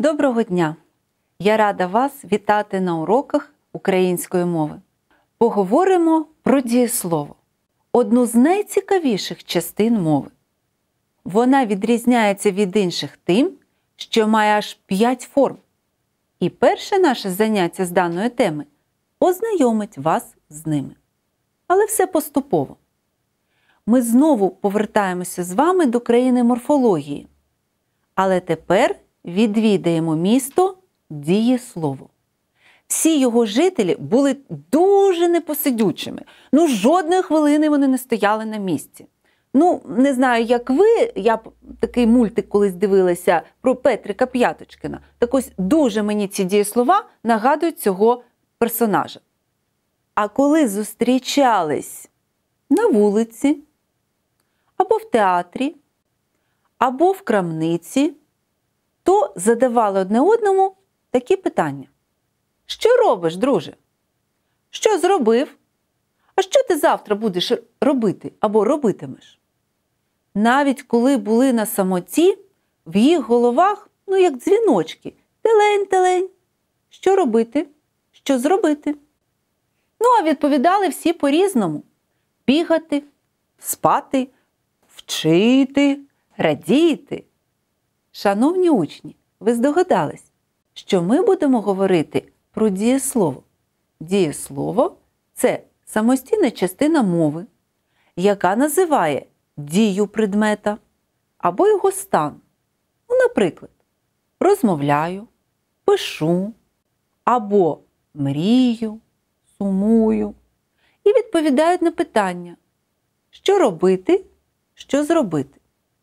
Доброго дня! Я рада вас вітати на уроках української мови. Поговоримо про дієслово. Одну з найцікавіших частин мови. Вона відрізняється від інших тим, що має аж 5 форм. І перше наше заняття з даної теми ознайомить вас з ними. Але все поступово. Ми знову повертаємося з вами до країни морфології. Але тепер відвідаємо місто Дієслово. Всі його жителі були дуже непосидючими. Жодної хвилини вони не стояли на місці. Не знаю, як ви, я такий мультик колись дивилася про Петрика П'яточкіна. Так ось дуже мені ці дієслова нагадують цього персонажа. А коли зустрічались на вулиці, або в театрі, або в крамниці, то задавали одне одному такі питання. Що робиш, друже? Що зробив? А що ти завтра будеш робити або робитимеш? Навіть коли були на самоті, в їх головах, як дзвіночки, телень-телень. Що робити? Що зробити? А відповідали всі по-різному. Бігати, спати, вчити, радіти. Шановні учні, ви здогадались, що ми будемо говорити про дієслово. Дієслово – це самостійна частина мови, яка називає дію предмета або його стан. Наприклад, розмовляю, пишу, або мрію, сумую. І відповідають на питання, що робити, що зробити.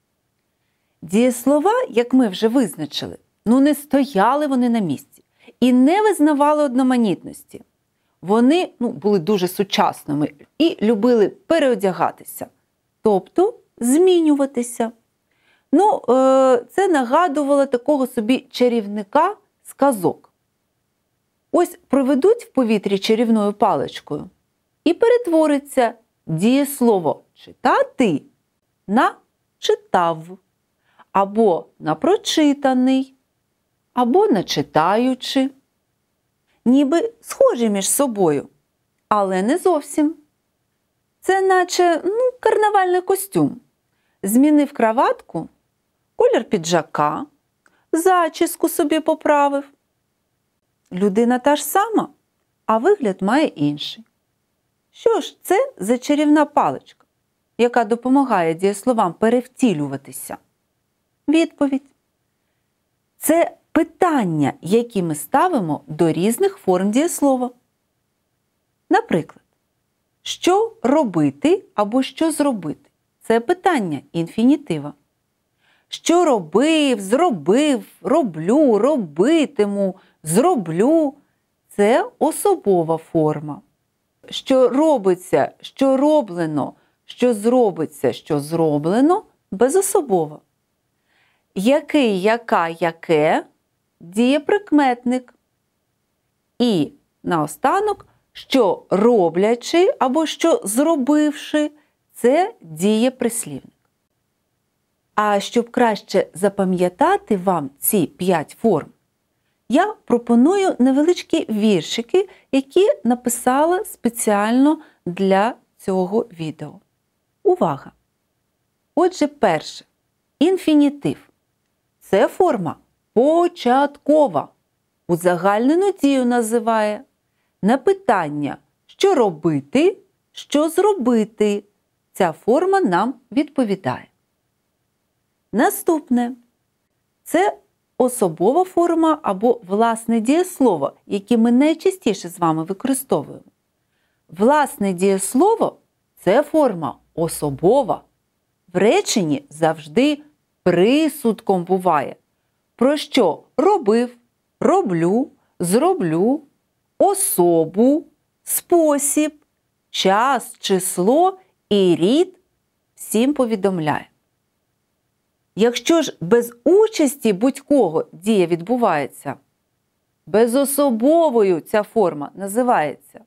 Дієслова, як ми вже визначили, не стояли вони на місці і не визнавали одноманітності. Вони були дуже сучасними і любили переодягатися, тобто змінюватися. Це нагадувало такого собі чарівника з казок. Ось проведуть в повітрі чарівною паличкою і перетвориться дієслово «читати» на «читав», або на «прочитаний», або на «читаючи». Ніби схожі між собою, але не зовсім. Це наче карнавальний костюм. Змінив краватку, колір піджака, зачіску собі поправив. Людина та ж сама, а вигляд має інший. Що ж це за чарівна паличка, яка допомагає дієсловам перевтілюватися? Відповідь. Це питання, які ми ставимо до різних форм дієслова. Наприклад, що робити або що зробити? Це питання інфінітива. Що робив, зробив, роблю, робитиму, зроблю – це особова форма. Що робиться, що роблено, що зробиться, що зроблено – безособова. Який, яка, яке – дієприкметник. І наостанок, що роблячи або що зробивши – це дієприслівник. А щоб краще запам'ятати вам ці 5 форм, я пропоную невеличкі віршики, які написала спеціально для цього відео. Увага! Отже, перше. Інфінітив. Це форма початкова. Узагальнену дію називає. На питання, що робити, що зробити. Ця форма нам відповідає. Наступне. Це особова форма або власне дієслово, яке ми найчастіше з вами використовуємо. Власне дієслово – це форма особова. В реченні завжди присудком буває. Про що робив, роблю, зроблю, особу, спосіб, час, число і рід всім повідомляє. Якщо ж без участі будь-кого дія відбувається, безособовою ця форма називається.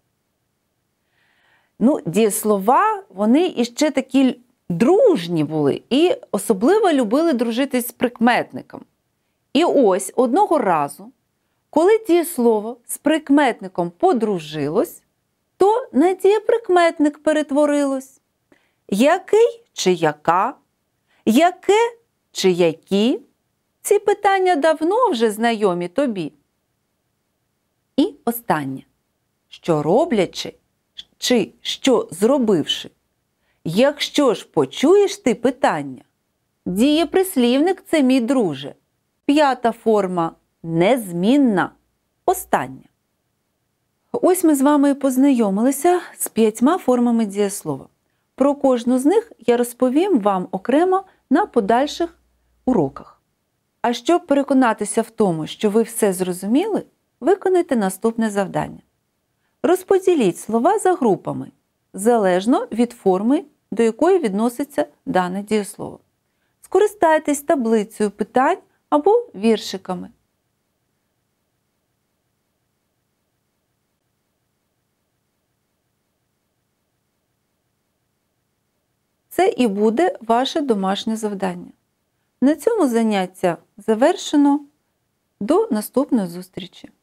Дієслова, вони іще такі дружні були і особливо любили дружити з прикметником. І ось одного разу, коли дієслово з прикметником подружилось, то на дієприкметник перетворилось. Який чи яка? Яке чи які? Ці питання давно вже знайомі тобі. І останнє. Що роблячи, чи що зробивши? Якщо ж почуєш ти питання, дієприслівник – це, мій друже. П'ята форма – незмінна, остання. Ось ми з вами познайомилися з 5 формами дієслова. Про кожну з них я розповім вам окремо на подальших уроках. А щоб переконатися в тому, що ви все зрозуміли, виконайте наступне завдання. Розподіліть слова за групами, залежно від форми, до якої відноситься дане дієслово. Скористайтесь таблицею питань або віршиками. Це і буде ваше домашнє завдання. На цьому заняття завершено. До наступної зустрічі!